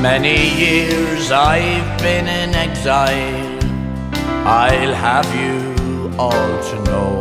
Many years I've been in exile, I'll have you all to know.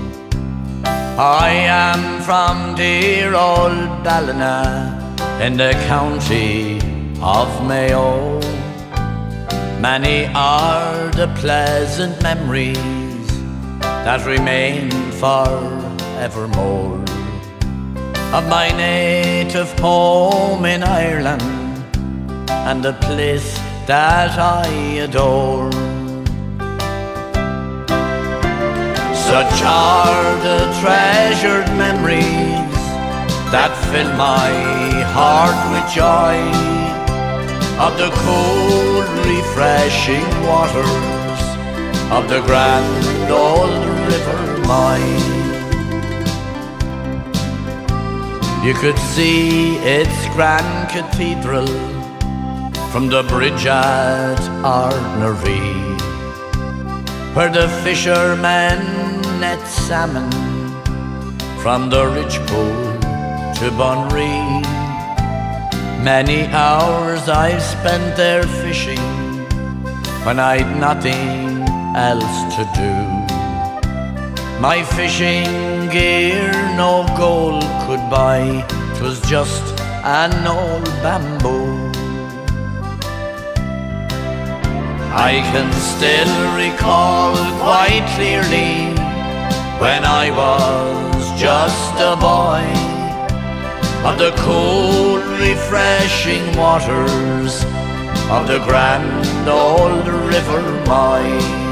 I am from dear old Ballina in the county of Mayo. Many are the pleasant memories that remain forevermore of my native home in Ireland and the place that I adore. Such are the treasured memories that fill my heart with joy of the cool, refreshing waters of the grand old River Moy. You could see its grand cathedral from the bridge at Arnaree, where the fishermen net salmon from the rich pool to Bunree. Many hours I've spent there fishing when I'd nothing else to do. My fishing gear no gold could buy, 'twas just an old bamboo. I can still recall quite clearly when I was just a boy of the cool, refreshing waters of the grand old River Moy.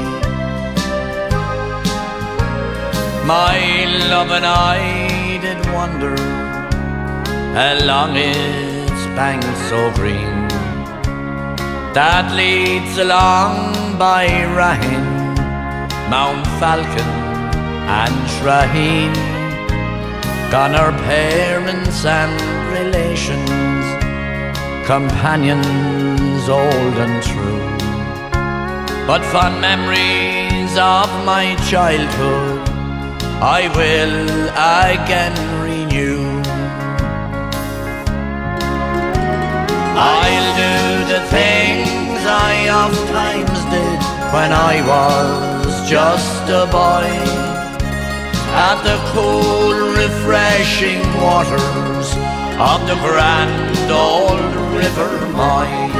My love and I did wander along its banks so green that leads along by Raheen, Mount Falcon and Shraheen. Gone our parents and relations, companions old and true, but fond memories of my childhood I will again renew. I'll do the things I oft times did when I was just a boy at the cool, refreshing waters of the grand old River Moy.